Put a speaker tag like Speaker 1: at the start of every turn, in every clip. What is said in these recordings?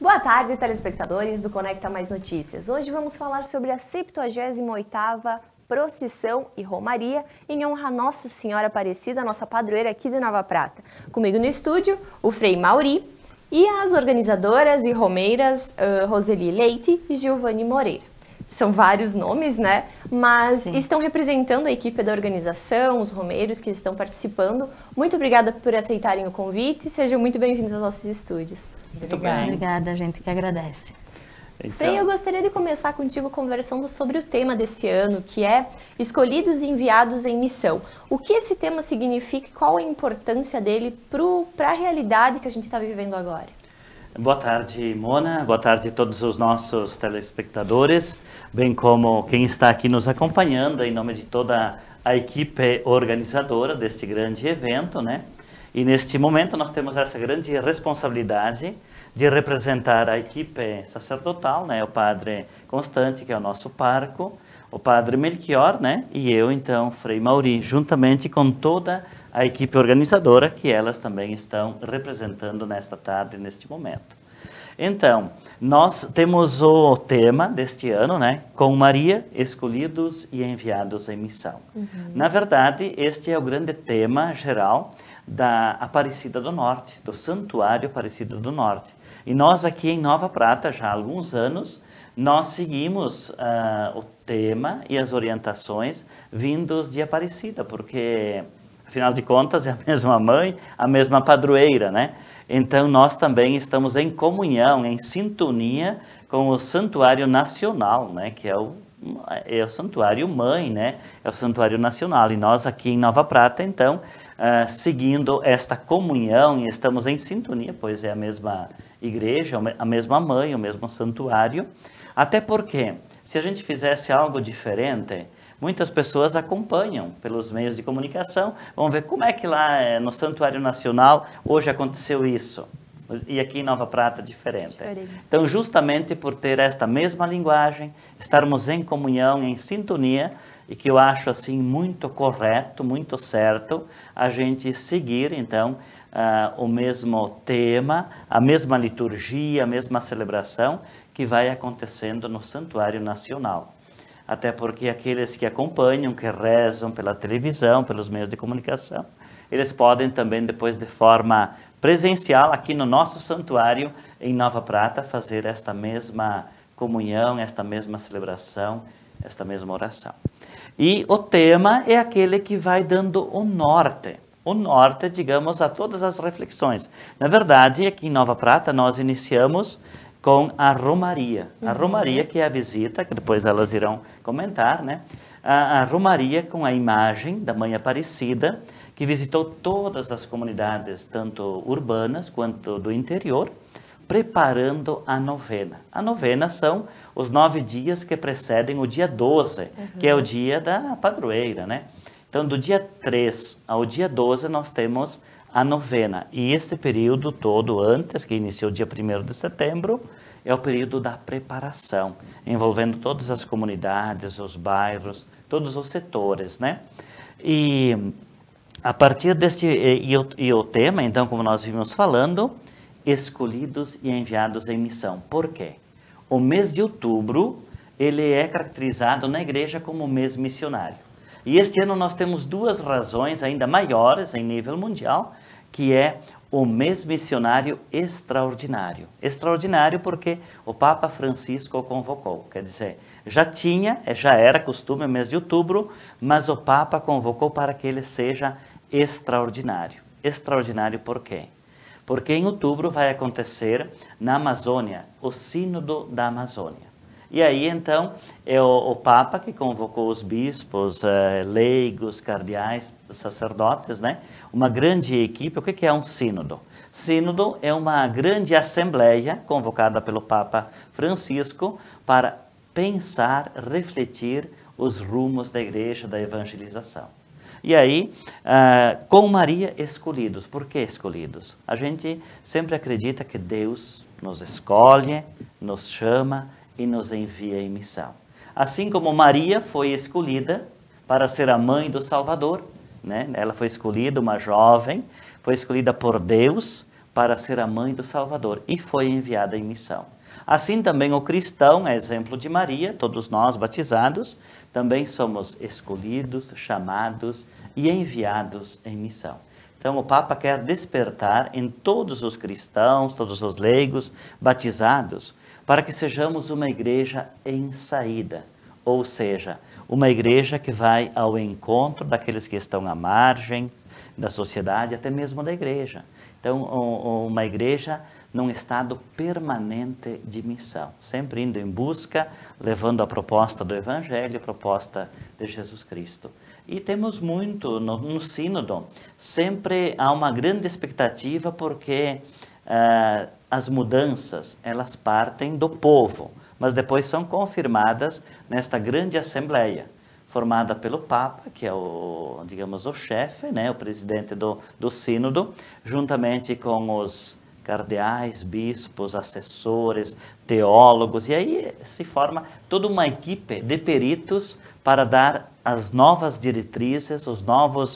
Speaker 1: Boa tarde, telespectadores do Conecta Mais Notícias. Hoje vamos falar sobre a 78ª Procissão e Romaria em honra a Nossa Senhora Aparecida, nossa padroeira aqui de Nova Prata. Comigo no estúdio, o Frei Mauri e as organizadoras e romeiras Roseli Leite e Giovanni Moreira. São vários nomes, né? Mas estão representando a equipe da organização, os romeiros que estão participando. Muito obrigada por aceitarem o convite. Sejam muito bem-vindos aos nossos estúdios.
Speaker 2: Muito bem.
Speaker 3: Obrigada, a gente que agradece.
Speaker 1: Então... Frei, eu gostaria de começar contigo conversando sobre o tema desse ano, que é Escolhidos e Enviados em Missão. O que esse tema significa e qual a importância dele para a realidade que a gente está vivendo agora?
Speaker 2: Boa tarde, Mona. Boa tarde a todos os nossos telespectadores, bem como quem está aqui nos acompanhando em nome de toda a equipe organizadora deste grande evento, né? E neste momento nós temos essa grande responsabilidade de representar a equipe sacerdotal, né? O Padre Constante, que é o nosso pároco, o Padre Melchior, né? E eu, então, Frei Mauri, juntamente com toda a equipe organizadora, que elas também estão representando nesta tarde, neste momento. Então, nós temos o tema deste ano, né? Com Maria, Escolhidos e Enviados em Missão. Na verdade, este é o grande tema geral da Aparecida do Norte, do Santuário Aparecida do Norte. E nós aqui em Nova Prata, já há alguns anos, nós seguimos o tema e as orientações vindos de Aparecida, porque, afinal de contas, é a mesma mãe, a mesma padroeira, né? Então, nós também estamos em comunhão, em sintonia com o Santuário Nacional, né? Que é o Santuário Mãe, né? É o Santuário Nacional. E nós aqui em Nova Prata, então, seguindo esta comunhão, e estamos em sintonia, pois é a mesma igreja, a mesma mãe, o mesmo santuário. Até porque, se a gente fizesse algo diferente, muitas pessoas acompanham pelos meios de comunicação, vão ver como é que lá no Santuário Nacional hoje aconteceu isso. E aqui em Nova Prata, diferente. Então, justamente por ter esta mesma linguagem, estarmos em comunhão, em sintonia, e que eu acho assim muito correto, muito certo, a gente seguir, então, o mesmo tema, a mesma liturgia, a mesma celebração que vai acontecendo no Santuário Nacional. Até porque aqueles que acompanham, que rezam pela televisão, pelos meios de comunicação, eles podem também, depois de forma presencial, aqui no nosso santuário, em Nova Prata, fazer esta mesma comunhão, esta mesma celebração, esta mesma oração. E o tema é aquele que vai dando o norte, digamos, a todas as reflexões. Na verdade, aqui em Nova Prata, nós iniciamos com a Romaria. A Romaria, que é a visita, que depois elas irão comentar, né? A Romaria com a imagem da Mãe Aparecida, que visitou todas as comunidades, tanto urbanas quanto do interior, preparando a novena. A novena são os 9 dias que precedem o dia 12, que é o dia da padroeira, né? Então, do dia 3 ao dia 12, nós temos a novena. E este período todo antes, que iniciou dia 1º de setembro, é o período da preparação, envolvendo todas as comunidades, os bairros, todos os setores, né? E a partir deste... E o tema, então, como nós vimos falando, Escolhidos e Enviados em Missão. Por quê? O mês de outubro, ele é caracterizado na igreja como mês missionário. E este ano nós temos 2 razões ainda maiores em nível mundial, que é o mês missionário extraordinário. Extraordinário porque o Papa Francisco o convocou. Quer dizer, já era costume o mês de outubro, mas o Papa convocou para que ele seja extraordinário. Extraordinário por quê? Porque em outubro vai acontecer na Amazônia o Sínodo da Amazônia. E aí, então, é o Papa que convocou os bispos, leigos, cardeais, sacerdotes, né? Uma grande equipe. O que é um sínodo? Sínodo é uma grande assembleia convocada pelo Papa Francisco para pensar, refletir os rumos da igreja, da evangelização. E aí, com Maria, escolhidos. Por que escolhidos? A gente sempre acredita que Deus nos escolhe, nos chama e nos envia em missão. Assim como Maria foi escolhida para ser a mãe do Salvador, né? Ela foi escolhida, uma jovem, foi escolhida por Deus para ser a mãe do Salvador e foi enviada em missão. Assim também o cristão, é exemplo de Maria, todos nós batizados, também somos escolhidos, chamados e enviados em missão. Então o Papa quer despertar em todos os cristãos, todos os leigos batizados, para que sejamos uma igreja em saída, ou seja, uma igreja que vai ao encontro daqueles que estão à margem da sociedade, até mesmo da igreja. Então, uma igreja num estado permanente de missão, sempre indo em busca, levando a proposta do Evangelho, a proposta de Jesus Cristo. E temos muito no sínodo, sempre há uma grande expectativa porque as mudanças, elas partem do povo, mas depois são confirmadas nesta grande assembleia, formada pelo Papa, que é o, digamos, o chefe, né, o presidente do sínodo, juntamente com os cardeais, bispos, assessores, teólogos, e aí se forma toda uma equipe de peritos para dar as novas diretrizes, os novos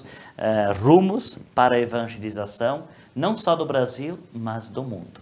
Speaker 2: rumos para a evangelização, não só do Brasil, mas do mundo.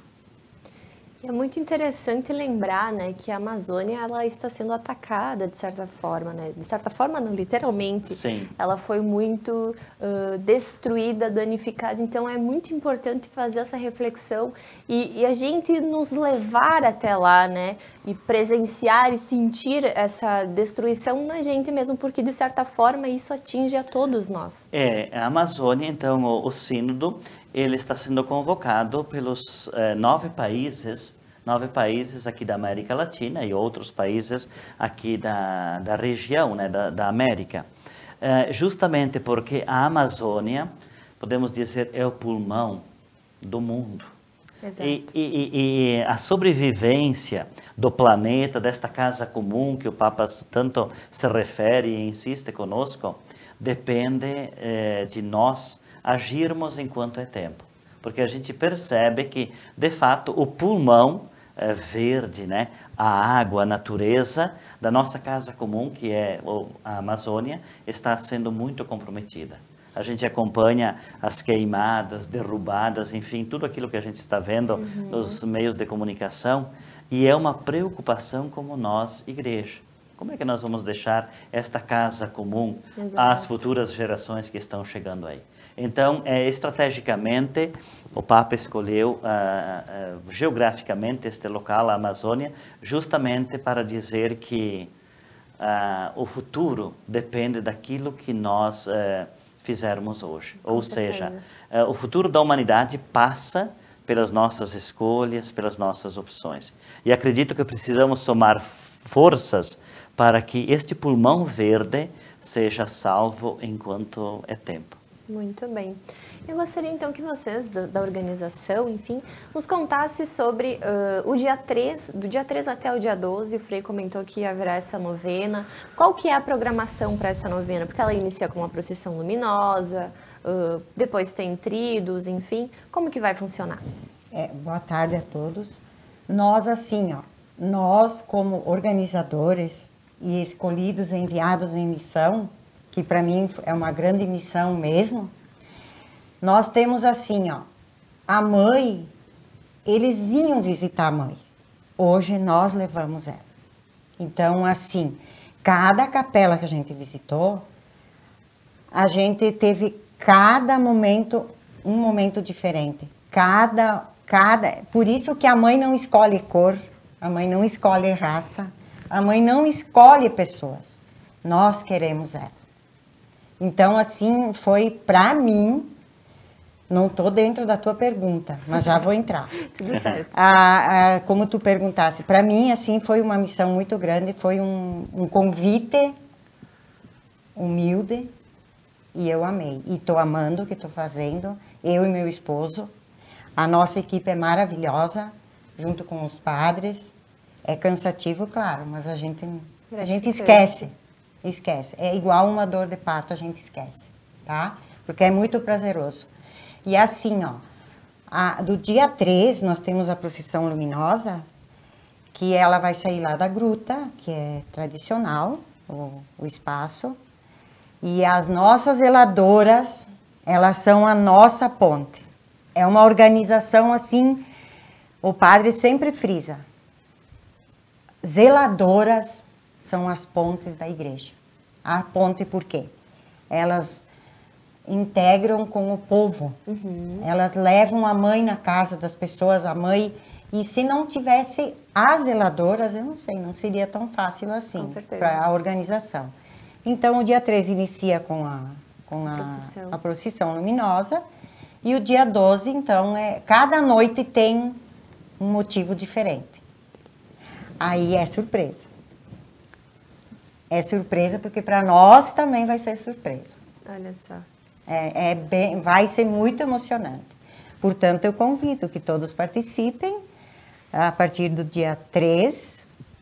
Speaker 1: É muito interessante lembrar, né, que a Amazônia ela está sendo atacada de certa forma, né? De certa forma, não, literalmente.
Speaker 2: Sim.
Speaker 1: Ela foi muito destruída, danificada. Então é muito importante fazer essa reflexão e a gente nos levar até lá, né? E presenciar e sentir essa destruição na gente mesmo, porque de certa forma isso atinge a todos nós.
Speaker 2: A Amazônia, então, o sínodo, ele está sendo convocado pelos 9 países aqui da América Latina e outros países aqui da região, né, da América. Justamente porque a Amazônia, podemos dizer, é o pulmão do mundo.
Speaker 1: Exato.
Speaker 2: E a sobrevivência do planeta, desta casa comum que o Papa tanto se refere e insiste conosco, depende de nós agirmos enquanto é tempo. Porque a gente percebe que, de fato, o pulmão verde, né? A água, a natureza da nossa casa comum, que é a Amazônia, está sendo muito comprometida. A gente acompanha as queimadas, derrubadas, enfim, tudo aquilo que a gente está vendo nos meios de comunicação, e é uma preocupação como nós, igreja. Como é que nós vamos deixar esta casa comum às futuras gerações que estão chegando aí? Então, estrategicamente, o Papa escolheu geograficamente este local, a Amazônia, justamente para dizer que o futuro depende daquilo que nós fizermos hoje. Ou seja, o futuro da humanidade passa pelas nossas escolhas, pelas nossas opções. E acredito que precisamos somar forças para que este pulmão verde seja salvo enquanto é tempo.
Speaker 1: Muito bem. Eu gostaria então que vocês, da organização, enfim, nos contassem sobre o dia 3, do dia 3 até o dia 12, o Frei comentou que haverá essa novena. Qual que é a programação para essa novena? Porque ela inicia com uma procissão luminosa, depois tem tridos, enfim. Como que vai funcionar?
Speaker 3: Boa tarde a todos. Nós, assim, nós como organizadores e escolhidos, enviados em missão, que para mim é uma grande missão mesmo, nós temos assim, a mãe, eles vinham visitar a mãe, hoje nós levamos ela. Então, assim, cada capela que a gente visitou, a gente teve cada momento, um momento diferente, por isso que a mãe não escolhe cor, a mãe não escolhe raça, a mãe não escolhe pessoas, nós queremos ela. Então, assim, foi para mim, não estou dentro da tua pergunta, mas já vou entrar.
Speaker 1: Tudo certo.
Speaker 3: Como tu perguntasse, para mim, assim, foi uma missão muito grande, foi um convite humilde e eu amei. E estou amando o que estou fazendo, eu e meu esposo. A nossa equipe é maravilhosa, junto com os padres. É cansativo, claro, mas a gente esquece. Esquece. É igual uma dor de parto, a gente esquece, tá? Porque é muito prazeroso. E assim, do dia 3, nós temos a procissão luminosa, que ela vai sair lá da gruta, que é tradicional, o espaço. E as nossas zeladoras, elas são a nossa ponte. É uma organização assim, o padre sempre frisa. Zeladoras são as pontes da igreja. A ponte por quê? Elas integram com o povo. Elas levam a mãe na casa das pessoas, a mãe. E se não tivesse as zeladoras, eu não sei, não seria tão fácil assim para a organização. Então, o dia 13 inicia com a procissão luminosa. E o dia 12, então, cada noite tem um motivo diferente. Aí é surpresa. É surpresa porque para nós também vai ser surpresa.
Speaker 1: Olha só.
Speaker 3: Vai ser muito emocionante. Portanto, eu convido que todos participem. A partir do dia 3,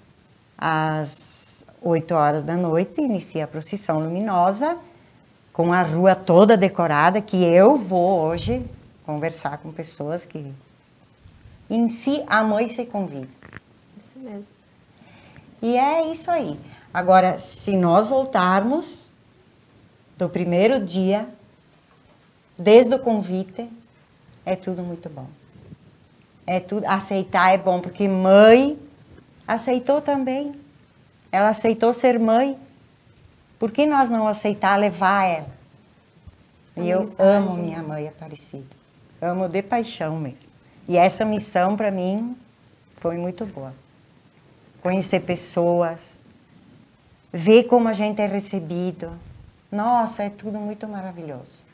Speaker 3: às 8 horas da noite, inicia a procissão luminosa, com a rua toda decorada, que eu vou hoje conversar com pessoas que em si a mãe se convida.
Speaker 1: Isso mesmo.
Speaker 3: E é isso aí. Agora, se nós voltarmos do primeiro dia, desde o convite, é tudo muito bom. Aceitar é bom, porque mãe aceitou também. Ela aceitou ser mãe. Por que nós não aceitar levar ela? E eu amo minha mãe Aparecida. Amo de paixão mesmo. E essa missão, para mim, foi muito boa. Conhecer pessoas, ver como a gente é recebido. Nossa, é tudo muito maravilhoso.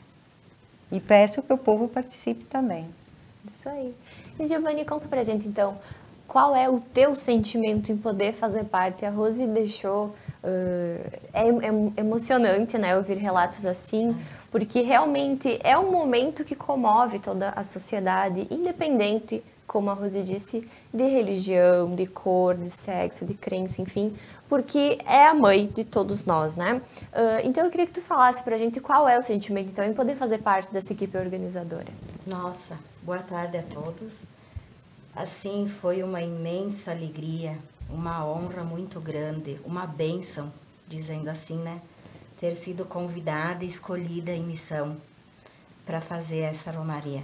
Speaker 3: E peço que o povo participe também.
Speaker 1: Isso aí. E Giovanni, conta pra gente então, qual é o teu sentimento em poder fazer parte? A Rose deixou... é emocionante, né, ouvir relatos assim, porque realmente é um momento que comove toda a sociedade, independente, como a Rose disse, de religião, de cor, de sexo, de crença, enfim, porque é a mãe de todos nós, né? Então eu queria que tu falasse pra gente qual é o sentimento, então, em poder fazer parte dessa equipe organizadora.
Speaker 4: Nossa, boa tarde a todos. Assim, foi uma imensa alegria, uma honra muito grande, uma bênção, dizendo assim, né? Ter sido convidada e escolhida em missão para fazer essa romaria.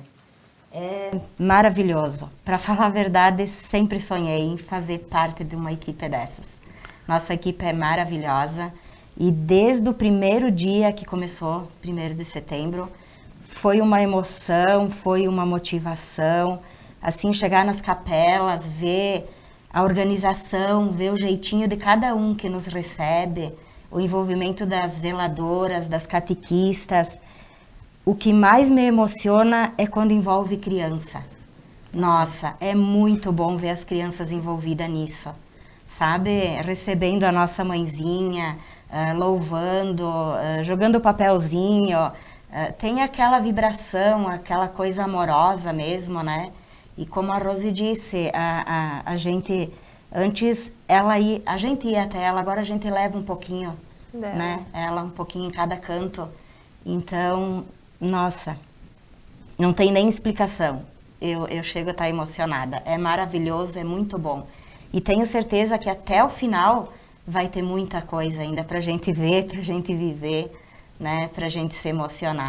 Speaker 4: É maravilhoso. Para falar a verdade, sempre sonhei em fazer parte de uma equipe dessas. Nossa equipe é maravilhosa e desde o primeiro dia que começou, 1º de setembro, foi uma emoção, foi uma motivação. Assim, chegar nas capelas, ver a organização, ver o jeitinho de cada um que nos recebe, o envolvimento das zeladoras, das catequistas. O que mais me emociona é quando envolve criança. Nossa, é muito bom ver as crianças envolvidas nisso, sabe? Recebendo a nossa mãezinha, louvando, jogando papelzinho. Tem aquela vibração, aquela coisa amorosa mesmo, né? E como a Rose disse, a gente, antes a gente ia até ela, agora a gente leva um pouquinho, né? Ela um pouquinho em cada canto. Então, nossa, não tem nem explicação. Eu chego a estar emocionada. É maravilhoso, é muito bom. E tenho certeza que até o final vai ter muita coisa ainda pra gente ver, pra gente viver, né? Pra gente se emocionar.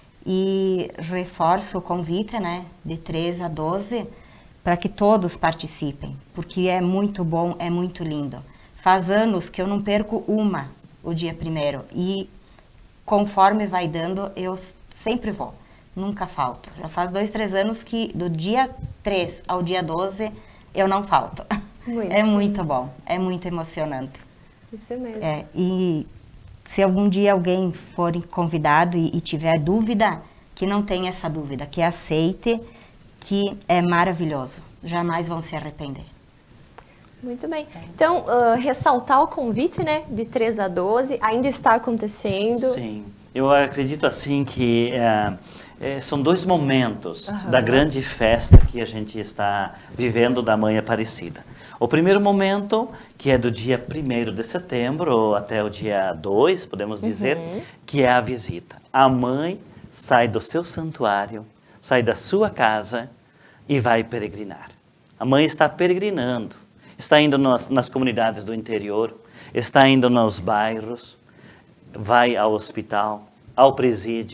Speaker 4: E reforço o convite, né, de 13 a 12, para que todos participem, porque é muito bom, é muito lindo. Faz anos que eu não perco o dia 1º, e conforme vai dando, eu sempre vou, nunca falto. Já faz 2, 3 anos que do dia 3 ao dia 12, eu não falto. É muito bom, é muito emocionante.
Speaker 1: Isso mesmo.
Speaker 4: E se algum dia alguém for convidado e tiver dúvida, que não tenha essa dúvida, que aceite, que é maravilhoso. Jamais vão se arrepender.
Speaker 1: Muito bem. Então, ressaltar o convite, né, de 3 a 12, ainda está acontecendo.
Speaker 2: Sim. Eu acredito assim que são 2 momentos da grande festa que a gente está vivendo da Mãe Aparecida. O primeiro momento, que é do dia 1º de setembro até o dia 2, podemos dizer, que é a visita. A mãe sai do seu santuário, sai da sua casa e vai peregrinar. A mãe está peregrinando, está indo nas comunidades do interior, está indo nos bairros, vai ao hospital, ao presídio,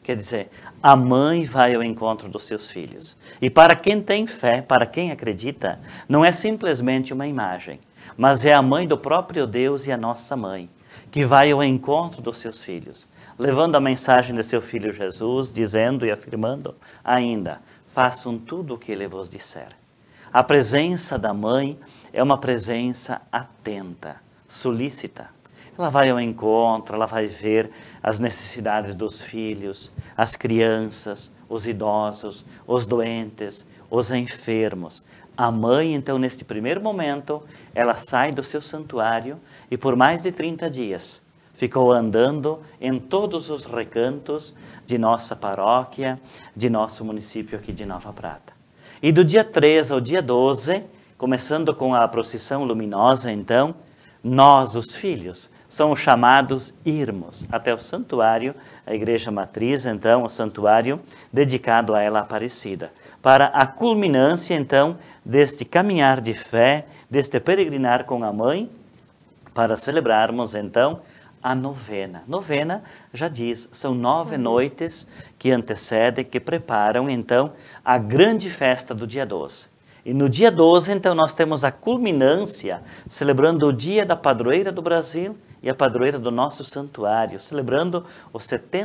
Speaker 2: Quer dizer, a mãe vai ao encontro dos seus filhos. E para quem tem fé, para quem acredita, não é simplesmente uma imagem, mas é a mãe do próprio Deus e a nossa mãe, que vai ao encontro dos seus filhos, levando a mensagem de seu filho Jesus, dizendo e afirmando ainda, façam tudo o que ele vos disser. A presença da mãe é uma presença atenta, solícita. Ela vai ao encontro, ela vai ver as necessidades dos filhos, as crianças, os idosos, os doentes, os enfermos. A mãe, então, neste primeiro momento, ela sai do seu santuário e por mais de 30 dias ficou andando em todos os recantos de nossa paróquia, de nosso município aqui de Nova Prata. E do dia 3 ao dia 12, começando com a procissão luminosa, então, nós, os filhos, somos chamados irmos até o santuário, a igreja matriz, então, o santuário dedicado a ela Aparecida, para a culminância, então, deste caminhar de fé, deste peregrinar com a mãe, para celebrarmos, então, a novena. Novena, já diz, são 9 noites que antecedem, que preparam, então, a grande festa do dia 12. E no dia 12, então, nós temos a culminância, celebrando o dia da padroeira do Brasil e a padroeira do nosso santuário, celebrando os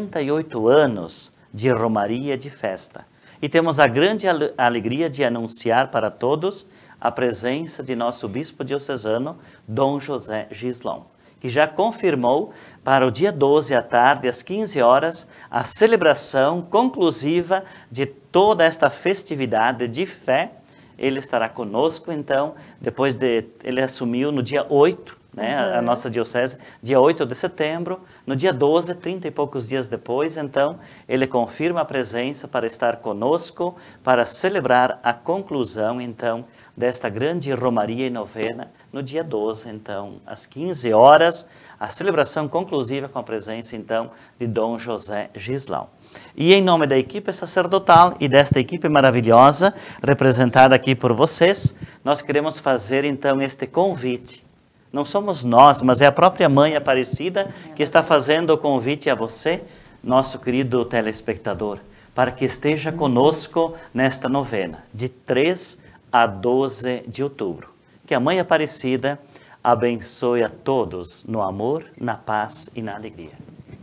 Speaker 2: 78 anos de romaria de festa. E temos a grande alegria de anunciar para todos a presença de nosso bispo diocesano, Dom José Gislon, que já confirmou para o dia 12 à tarde, às 15 horas, a celebração conclusiva de toda esta festividade de fé. Ele estará conosco, então, depois de... Ele assumiu no dia 8, né, a nossa diocese, dia 8 de setembro. No dia 12, 30 e poucos dias depois, então, ele confirma a presença para estar conosco, para celebrar a conclusão, então, desta grande romaria e novena, no dia 12, então, às 15 horas, a celebração conclusiva com a presença, então, de Dom José Gislão. E em nome da equipe sacerdotal e desta equipe maravilhosa, representada aqui por vocês, nós queremos fazer então este convite. Não somos nós, mas é a própria Mãe Aparecida que está fazendo o convite a você, nosso querido telespectador, para que esteja conosco nesta novena, de 3 a 12 de outubro. Que a Mãe Aparecida abençoe a todos no amor, na paz e na alegria.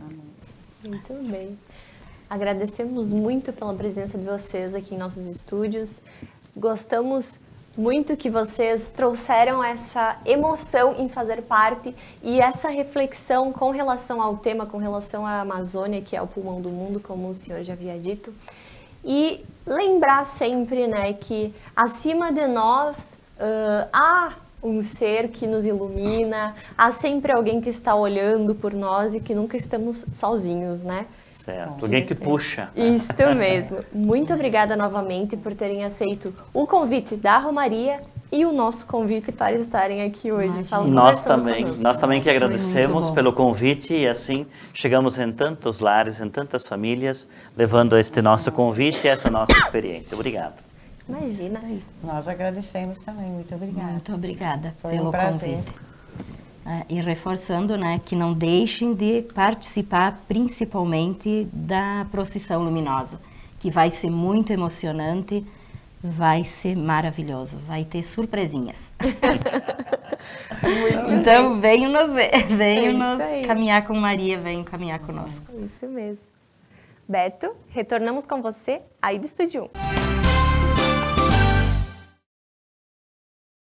Speaker 1: Muito bem. Agradecemos muito pela presença de vocês aqui em nossos estúdios. Gostamos muito que vocês trouxeram essa emoção em fazer parte e essa reflexão com relação ao tema, com relação à Amazônia, que é o pulmão do mundo, como o senhor já havia dito. E lembrar sempre, né, que acima de nós há um ser que nos ilumina, há sempre alguém que está olhando por nós e que nunca estamos sozinhos, né?
Speaker 2: Certo, alguém que puxa.
Speaker 1: Isso mesmo. Muito obrigada novamente por terem aceito o convite da Romaria e o nosso convite para estarem aqui hoje.
Speaker 2: Nós também que agradecemos pelo convite e assim chegamos em tantos lares, em tantas famílias, levando este nosso convite e essa nossa experiência. Obrigado.
Speaker 1: Imagina.
Speaker 3: Nós agradecemos também, muito obrigada.
Speaker 4: Muito obrigada
Speaker 3: pelo convite.
Speaker 4: E reforçando, né, que não deixem de participar principalmente da procissão luminosa, que vai ser muito emocionante, vai ser maravilhoso, vai ter surpresinhas. Então venham nos ver, venham nos caminhar com Maria, venham caminhar conosco.
Speaker 1: Isso mesmo. Beto, retornamos com você aí do Estúdio 1.